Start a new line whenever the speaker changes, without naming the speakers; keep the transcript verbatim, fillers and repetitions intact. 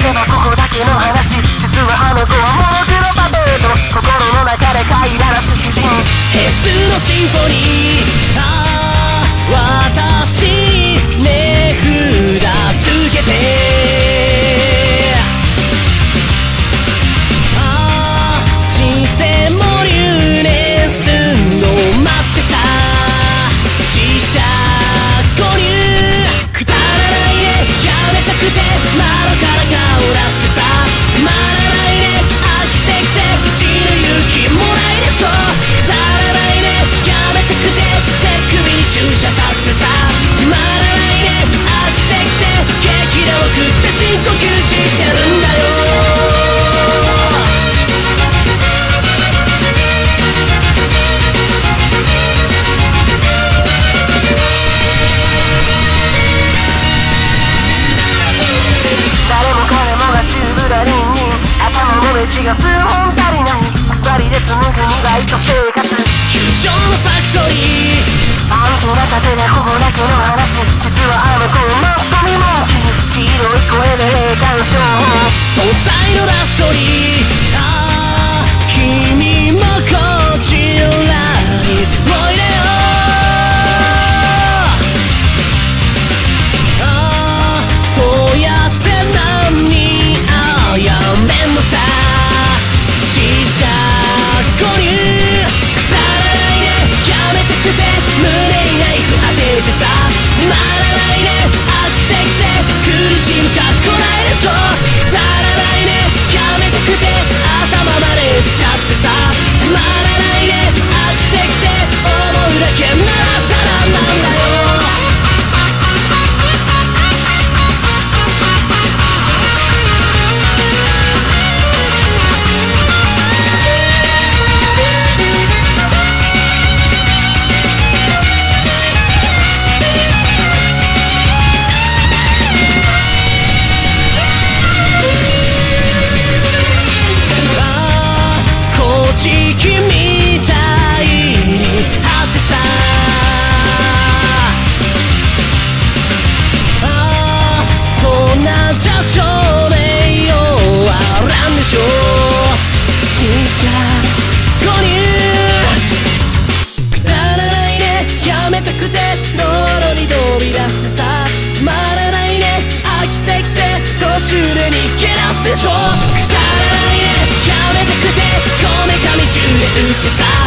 せばここだけの話。実はあの子はモノクロパペット、心の中で飼いならす主人。
変数のシンフォニー。ああ私値札つけて、ああ人生も留年すんの待ってさ、死者購入くだらないね、やめたくて窓から顔出してさ、つまらないね飽きてきて死ぬ勇気もないでしょ、くだらないねやめたくて手首に注射さしてさ、つまらないね飽きてきて激励を食って深呼吸してるんだよ。
誰も彼もがチューブラリンに頭のネジが数本足りない。鎖で紡ぐにバイト生活、
球場のファクトリー。
パンツなか手でここだけの話。実はあの子マスコミモンキー、黄色い声で霊感商法、
存在のラストリー。ああ君もこちらにおいでよ。ああそうやって何にあやめんのさ、死者購入くだらないねやめたくて胸にナイフ当ててさ、つまらないね飽きてきて苦しむかこないでしょ、くだらないねやめたくて頭まで使ってさ、つまらないね飽きてきて思うだけなったらなんだよ。時期みたいにあってさ、ああそんなじゃ証明よあらんでしょ、新車購入くだらないねやめたくて道路に飛び出してさ、つまらないね飽きてきて途中で逃げ出すでしょ、くだらないねやめたくてこめかみ中で打ってさ、